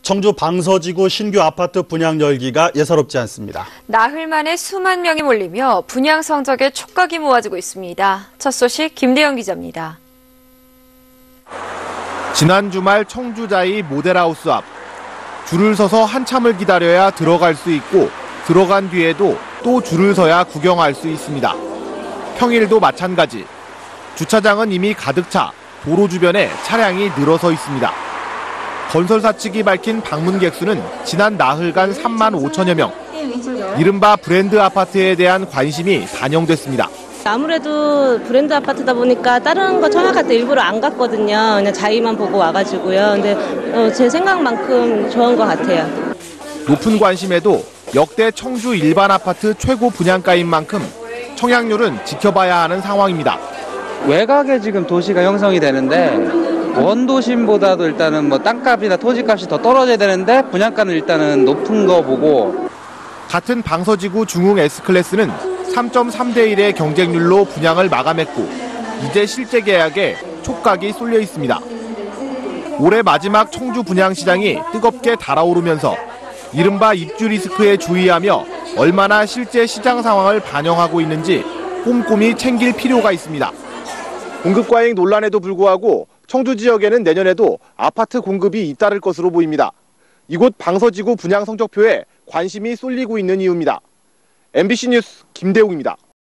청주 방서지구 신규 아파트 분양 열기가 예사롭지 않습니다. 나흘 만에 수만 명이 몰리며 분양 성적에 촉각이 모아지고 있습니다. 첫 소식 김대영 기자입니다. 지난 주말 청주자이 모델하우스 앞. 줄을 서서 한참을 기다려야 들어갈 수 있고 들어간 뒤에도 또 줄을 서야 구경할 수 있습니다. 평일도 마찬가지. 주차장은 이미 가득 차 도로 주변에 차량이 늘어서 있습니다. 건설사 측이 밝힌 방문객 수는 지난 나흘간 3만 5천여 명. 이른바 브랜드 아파트에 대한 관심이 반영됐습니다. 아무래도 브랜드 아파트다 보니까 다른 거 청약할 때 일부러 안 갔거든요. 그냥 자이만 보고 와가지고요. 근데 제 생각만큼 좋은 것 같아요. 높은 관심에도 역대 청주 일반 아파트 최고 분양가인 만큼 청약률은 지켜봐야 하는 상황입니다. 외곽에 지금 도시가 형성이 되는데 원도심보다도 일단은 뭐 땅값이나 토지값이 더 떨어져야 되는데 분양가는 일단은 높은 거 보고. 같은 방서지구 중흥 S클래스는 3.3대 1의 경쟁률로 분양을 마감했고 이제 실제 계약에 촉각이 쏠려 있습니다. 올해 마지막 청주 분양 시장이 뜨겁게 달아오르면서 이른바 입주 리스크에 주의하며 얼마나 실제 시장 상황을 반영하고 있는지 꼼꼼히 챙길 필요가 있습니다. 공급 과잉 논란에도 불구하고 청주 지역에는 내년에도 아파트 공급이 잇따를 것으로 보입니다. 이곳 방서지구 분양 성적표에 관심이 쏠리고 있는 이유입니다. MBC 뉴스 김대웅입니다.